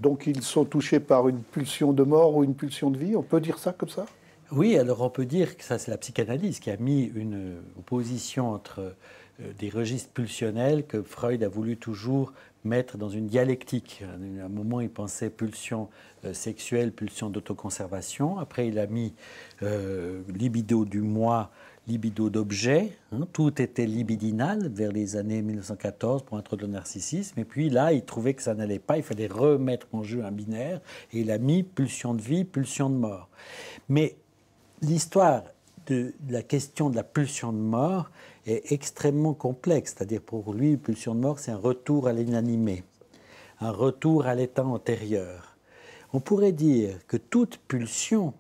Donc ils sont touchés par une pulsion de mort ou une pulsion de vie, on peut dire ça comme ça? Oui, alors on peut dire que ça c'est la psychanalyse qui a mis une opposition entre des registres pulsionnels que Freud a voulu toujours mettre dans une dialectique. À un moment, il pensait pulsion sexuelle, pulsion d'autoconservation. Après, il a mis libido du moi, libido d'objet. Tout était libidinal vers les années 1914 pour introduire le narcissisme. Et puis là, il trouvait que ça n'allait pas. Il fallait remettre en jeu un binaire. Et il a mis pulsion de vie, pulsion de mort. Mais l'histoire de la question de la pulsion de mort est extrêmement complexe. C'est-à-dire pour lui, pulsion de mort, c'est un retour à l'inanimé, un retour à l'état antérieur. On pourrait dire que toute pulsion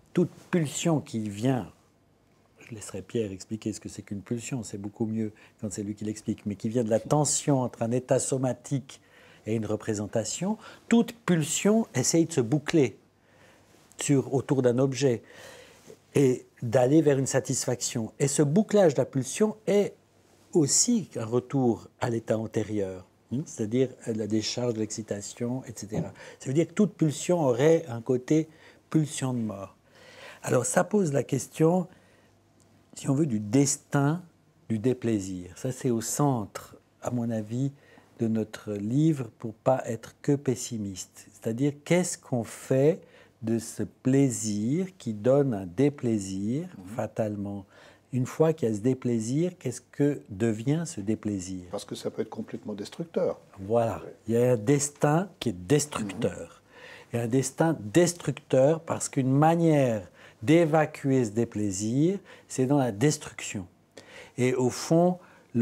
qui vient, je laisserai Pierre expliquer ce que c'est qu'une pulsion, c'est beaucoup mieux quand c'est lui qui l'explique, mais qui vient de la tension entre un état somatique et une représentation, toute pulsion essaye de se boucler autour d'un objet et d'aller vers une satisfaction. Et ce bouclage de la pulsion est aussi un retour à l'état antérieur, c'est-à-dire la décharge de l'excitation, etc. Ça veut dire que toute pulsion aurait un côté pulsion de mort. Alors ça pose la question, si on veut, du destin du déplaisir. Ça, c'est au centre, à mon avis, de notre livre pour ne pas être que pessimiste. C'est-à-dire, qu'est-ce qu'on fait de ce plaisir qui donne un déplaisir, fatalement. Une fois qu'il y a ce déplaisir, qu'est-ce que devient ce déplaisir? Parce que ça peut être complètement destructeur. Voilà. Il y a un destin qui est destructeur. Il y a un destin destructeur parce qu'une manière d'évacuer ce déplaisir, c'est dans la destruction. Et au fond,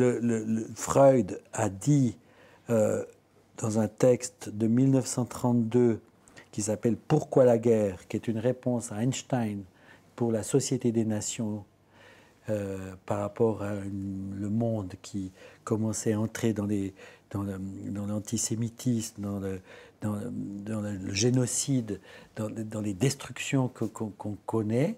Freud a dit dans un texte de 1932 qui s'appelle « Pourquoi la guerre ?», qui est une réponse à Einstein pour la Société des Nations par rapport à le monde qui commençait à entrer dans l'antisémitisme, dans le génocide, dans les destructions qu'on connaît.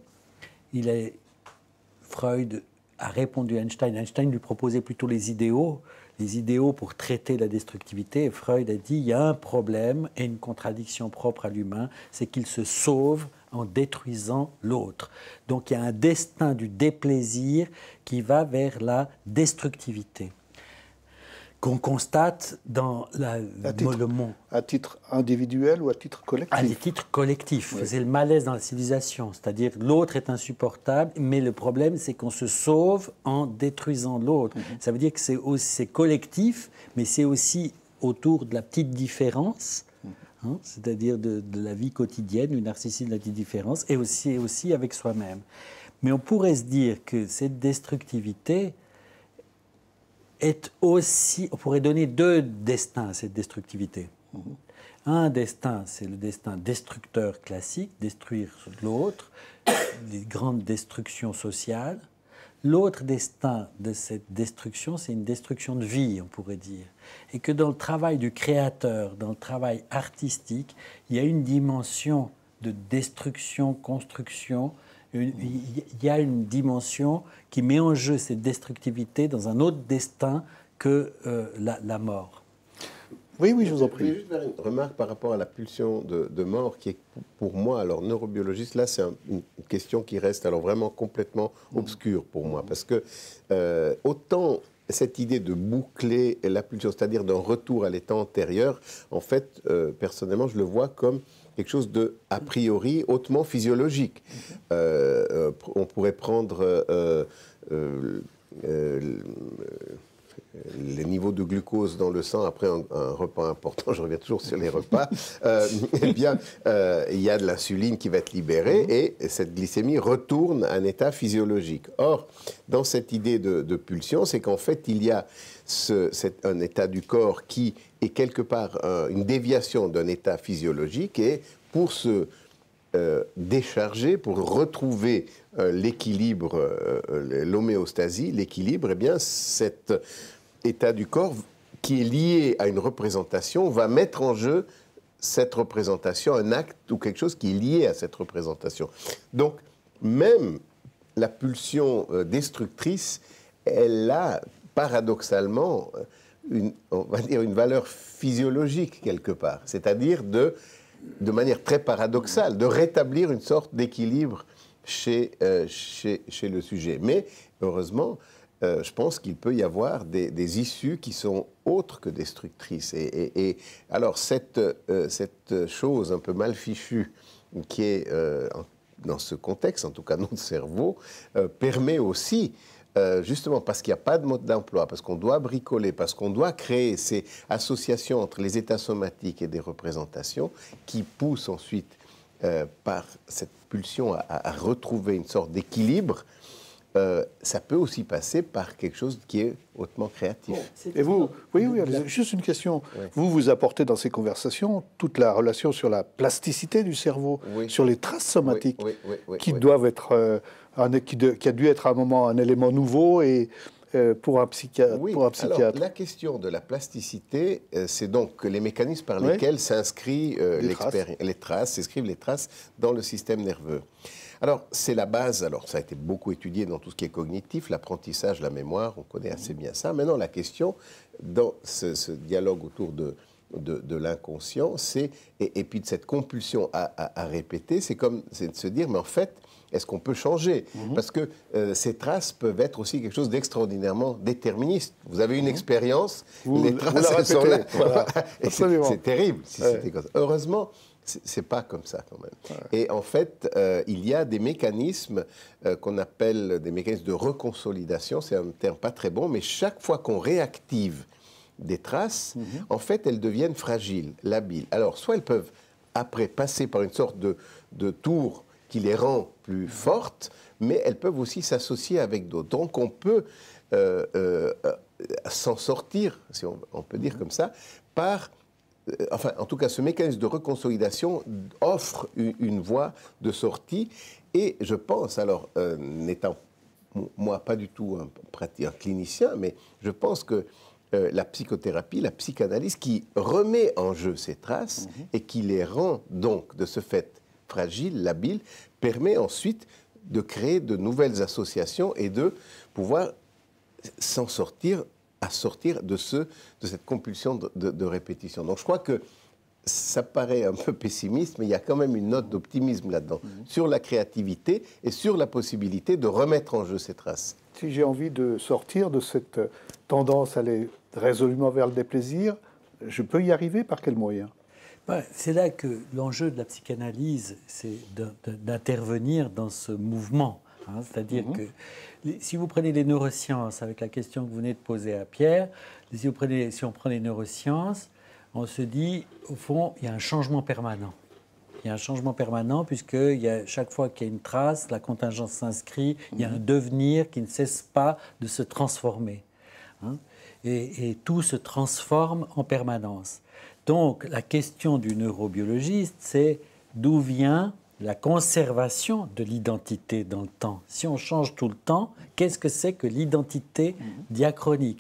Freud a répondu à Einstein. Einstein lui proposait plutôt les idéaux pour traiter la destructivité. Et Freud a dit il y a un problème et une contradiction propre à l'humain, c'est qu'il se sauve en détruisant l'autre. Donc il y a un destin du déplaisir qui va vers la destructivité, qu'on constate dans le monde. À titre individuel ou à titre collectif? À des titres collectifs. Oui. C'est le malaise dans la civilisation. C'est-à-dire l'autre est insupportable, mais le problème, c'est qu'on se sauve en détruisant l'autre. Ça veut dire que c'est collectif, mais c'est aussi autour de la petite différence, c'est-à-dire de la vie quotidienne, du narcissisme de la petite différence, et aussi avec soi-même. Mais on pourrait se dire que cette destructivité est aussi... On pourrait donner deux destins à cette destructivité. Un destin, c'est le destin destructeur classique, détruire l'autre, les grandes destructions sociales. L'autre destin de cette destruction, c'est une destruction de vie, on pourrait dire. Et que dans le travail du créateur, dans le travail artistique, il y a une dimension de destruction, construction. Il y a une dimension qui met en jeu cette destructivité dans un autre destin que la mort. Oui, je vous en prie. Je vais juste faire une remarque par rapport à la pulsion de mort qui est pour moi, alors neurobiologiste, là c'est une question qui reste alors vraiment complètement obscure pour moi. Parce que autant cette idée de boucler la pulsion, c'est-à-dire d'un retour à l'état antérieur, en fait, personnellement, je le vois comme quelque chose de, a priori, hautement physiologique. On pourrait prendre les niveaux de glucose dans le sang après un repas important, je reviens toujours sur les repas, eh bien, il y a de l'insuline qui va être libérée et cette glycémie retourne à un état physiologique. Or, dans cette idée de pulsion, c'est qu'en fait, il y a un état du corps qui est quelque part une déviation d'un état physiologique et pour se décharger, pour retrouver l'équilibre, l'homéostasie, l'équilibre, eh bien, cet état du corps qui est lié à une représentation va mettre en jeu cette représentation, un acte ou quelque chose qui est lié à cette représentation. Donc, même la pulsion destructrice, elle a paradoxalement on va dire une valeur physiologique quelque part, c'est-à-dire de manière très paradoxale, de rétablir une sorte d'équilibre chez le sujet. Mais heureusement, je pense qu'il peut y avoir des issues qui sont autres que destructrices. Et alors, cette chose un peu mal fichue qui est dans ce contexte, en tout cas notre cerveau, permet aussi, justement parce qu'il n'y a pas de mode d'emploi, parce qu'on doit bricoler, parce qu'on doit créer ces associations entre les états somatiques et des représentations qui poussent ensuite, par cette pulsion à retrouver une sorte d'équilibre. Ça peut aussi passer par quelque chose qui est hautement créatif. Et vous, oui, juste une question. Oui. Vous apportez dans ces conversations toute la relation sur la plasticité du cerveau, oui. Sur les traces somatiques, qui doivent être, qui a dû être à un moment un élément nouveau et pour un psychiatre. Oui. Alors, la question de la plasticité, c'est donc les mécanismes par lesquels s'inscrit les traces, s'inscrivent les traces dans le système nerveux. Alors, c'est la base, alors ça a été beaucoup étudié dans tout ce qui est cognitif, l'apprentissage, la mémoire, on connaît assez bien ça. Maintenant, la question, dans ce dialogue autour de l'inconscient, et puis de cette compulsion à répéter, c'est de se dire, mais en fait, est-ce qu'on peut changer ? Parce que ces traces peuvent être aussi quelque chose d'extraordinairement déterministe. Vous avez une expérience, les traces, elles sont là. Voilà. C'est terrible si c'était comme ça. Heureusement, c'est pas comme ça quand même. Ouais. Et en fait, il y a des mécanismes qu'on appelle des mécanismes de reconsolidation. C'est un terme pas très bon, mais chaque fois qu'on réactive des traces, en fait, elles deviennent fragiles, labiles. Alors, soit elles peuvent après passer par une sorte de tour qui les rend plus fortes, mais elles peuvent aussi s'associer avec d'autres. Donc, on peut s'en sortir, si on peut dire comme ça, par... Enfin, en tout cas, ce mécanisme de reconsolidation offre une voie de sortie. Et je pense, alors, n'étant moi pas du tout un clinicien, mais je pense que la psychothérapie, la psychanalyse, qui remet en jeu ces traces et qui les rend donc, de ce fait, fragiles, labiles, permet ensuite de créer de nouvelles associations et de pouvoir s'en sortir, à sortir de cette compulsion de répétition. Donc je crois que ça paraît un peu pessimiste, mais il y a quand même une note d'optimisme là-dedans, sur la créativité et sur la possibilité de remettre en jeu ces traces. Si j'ai envie de sortir de cette tendance à aller résolument vers le déplaisir, je peux y arriver par quel moyen ? C'est là que l'enjeu de la psychanalyse, c'est d'intervenir dans ce mouvement. C'est-à-dire que si vous prenez les neurosciences, avec la question que vous venez de poser à Pierre, si on prend les neurosciences, on se dit, au fond, il y a un changement permanent. Il y a un changement permanent puisque chaque fois qu'il y a une trace, la contingence s'inscrit, il y a un devenir qui ne cesse pas de se transformer. Et tout se transforme en permanence. Donc, la question du neurobiologiste, c'est d'où vient la conservation de l'identité dans le temps. Si on change tout le temps, qu'est-ce que c'est que l'identité diachronique ?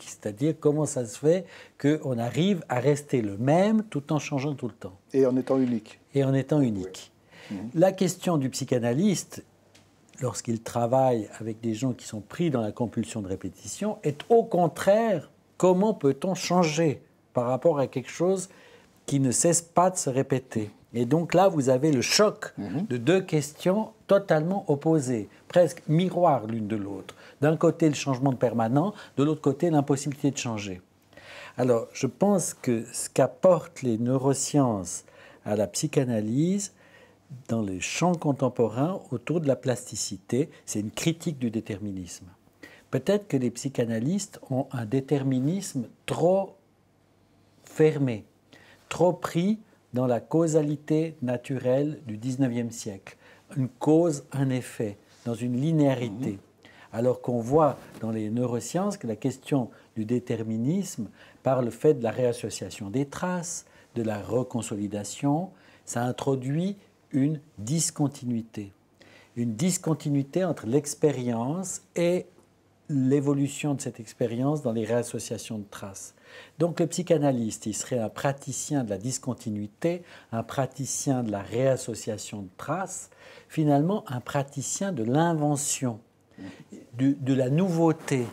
C'est-à-dire comment ça se fait qu'on arrive à rester le même tout en changeant tout le temps. Et en étant unique. Et en étant unique. Oui. La question du psychanalyste, lorsqu'il travaille avec des gens qui sont pris dans la compulsion de répétition, est au contraire, comment peut-on changer par rapport à quelque chose qui ne cesse pas de se répéter ? Et donc là, vous avez le choc de deux questions totalement opposées, presque miroirs l'une de l'autre. D'un côté, le changement permanent, de l'autre côté, l'impossibilité de changer. Alors, je pense que ce qu'apportent les neurosciences à la psychanalyse, dans les champs contemporains, autour de la plasticité, c'est une critique du déterminisme. Peut-être que les psychanalystes ont un déterminisme trop fermé, trop pris dans la causalité naturelle du XIXe siècle. Une cause, un effet, dans une linéarité. Alors qu'on voit dans les neurosciences que la question du déterminisme, par le fait de la réassociation des traces, de la reconsolidation, ça introduit une discontinuité. Une discontinuité entre l'expérience et l'évolution de cette expérience dans les réassociations de traces. Donc le psychanalyste, il serait un praticien de la discontinuité, un praticien de la réassociation de traces, finalement un praticien de l'invention, de la nouveauté,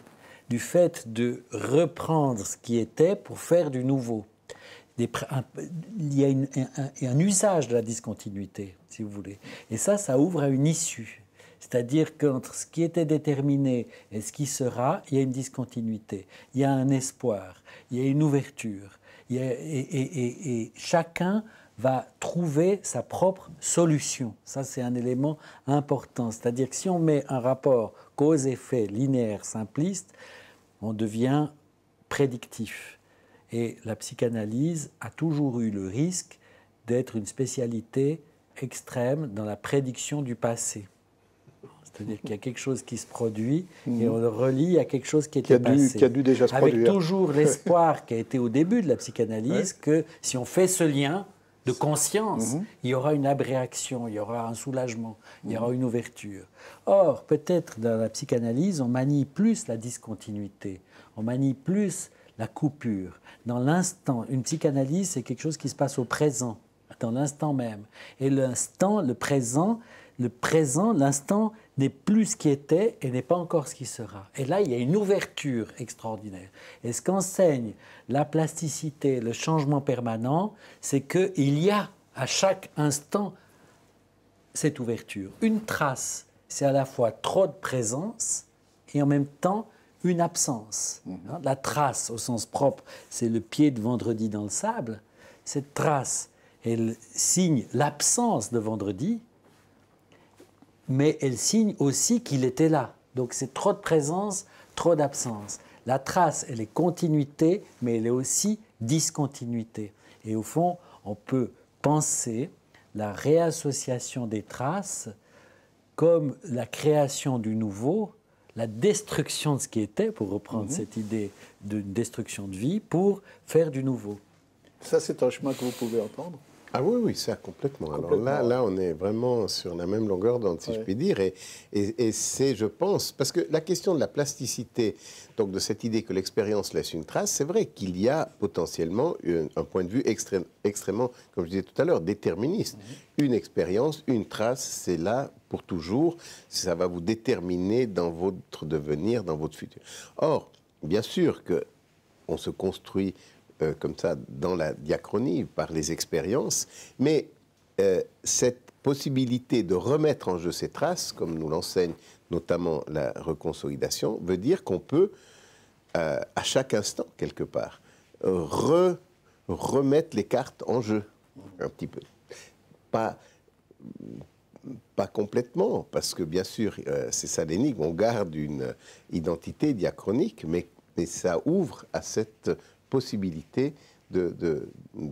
du fait de reprendre ce qui était pour faire du nouveau. Il y a un usage de la discontinuité, si vous voulez. Et ça ouvre à une issue. C'est-à-dire qu'entre ce qui était déterminé et ce qui sera, il y a une discontinuité, il y a un espoir, il y a une ouverture. Et chacun va trouver sa propre solution. Ça, c'est un élément important. C'est-à-dire que si on met un rapport cause-effet linéaire, simpliste, on devient prédictif. Et la psychanalyse a toujours eu le risque d'être une spécialité extrême dans la prédiction du passé. C'est-à-dire qu'il y a quelque chose qui se produit et on le relie à quelque chose qui était passé. Qui a dû déjà se produire. Avec toujours l'espoir qui a été au début de la psychanalyse que si on fait ce lien de conscience, il y aura une abréaction, il y aura un soulagement, il y aura une ouverture. Or, peut-être dans la psychanalyse, on manie plus la discontinuité, on manie plus la coupure. Dans l'instant, une psychanalyse, c'est quelque chose qui se passe au présent, dans l'instant même. Et l'instant, le présent, l'instant n'est plus ce qui était et n'est pas encore ce qui sera. Et là, il y a une ouverture extraordinaire. Et ce qu'enseigne la plasticité, le changement permanent, c'est qu'il y a à chaque instant cette ouverture. Une trace, c'est à la fois trop de présence et en même temps une absence. La trace, au sens propre, c'est le pied de vendredi dans le sable. Cette trace, elle signe l'absence de vendredi, mais elle signe aussi qu'il était là. Donc c'est trop de présence, trop d'absence. La trace, elle est continuité, mais elle est aussi discontinuité. Et au fond, on peut penser la réassociation des traces comme la création du nouveau, la destruction de ce qui était, pour reprendre cette idée de destruction de vie, pour faire du nouveau. Ça, c'est un chemin que vous pouvez entendre. Ah oui, oui, ça, complètement. Alors là, on est vraiment sur la même longueur d'onde, si je puis dire. Et c'est, je pense, parce que la question de la plasticité, donc de cette idée que l'expérience laisse une trace, c'est vrai qu'il y a potentiellement un point de vue extrêmement, comme je disais tout à l'heure, déterministe. Une expérience, une trace, c'est là pour toujours. Ça va vous déterminer dans votre devenir, dans votre futur. Or, bien sûr qu'on se construit comme ça dans la diachronie, par les expériences, mais cette possibilité de remettre en jeu ces traces, comme nous l'enseigne notamment la reconsolidation, veut dire qu'on peut, à chaque instant, quelque part, remettre les cartes en jeu, un petit peu. Pas complètement, parce que bien sûr, c'est ça l'énigme, on garde une identité diachronique, mais ça ouvre à cette possibilité de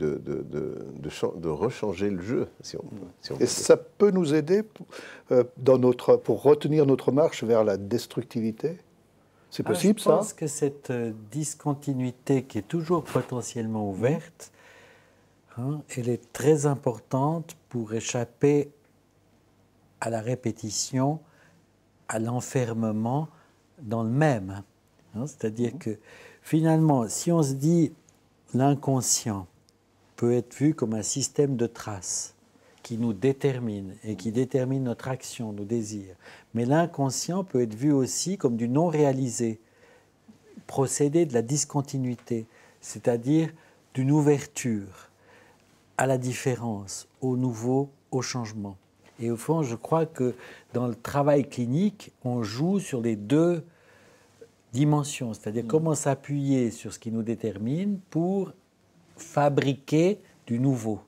rechanger le jeu, si on Et ça peut nous aider pour retenir notre marche vers la destructivité? C'est possible, ça? Je pense que cette discontinuité qui est toujours potentiellement ouverte, elle est très importante pour échapper à la répétition, à l'enfermement dans le même. C'est-à-dire que finalement, si on se dit l'inconscient peut être vu comme un système de traces qui nous détermine et qui détermine notre action, nos désirs, mais l'inconscient peut être vu aussi comme du non réalisé, procédé de la discontinuité, c'est-à-dire d'une ouverture à la différence, au nouveau, au changement. Et au fond, je crois que dans le travail clinique, on joue sur les deux dimension, c'est-à-dire comment s'appuyer sur ce qui nous détermine pour fabriquer du nouveau.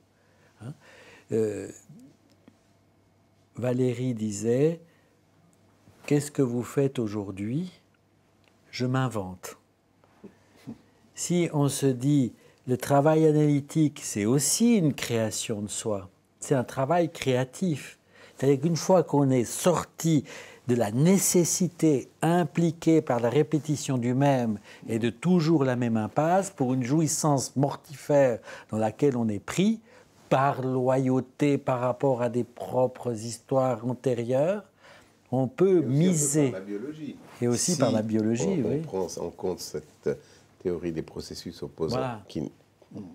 Valérie disait « Qu'est-ce que vous faites aujourd'hui ? Je m'invente. » Si on se dit « Le travail analytique, c'est aussi une création de soi, c'est un travail créatif. » C'est-à-dire qu'une fois qu'on est sorti de la nécessité impliquée par la répétition du même et de toujours la même impasse pour une jouissance mortifère dans laquelle on est pris par loyauté par rapport à des propres histoires antérieures, on peut miser. Par la biologie. Et aussi par la biologie, on prend en compte cette théorie des processus opposants qui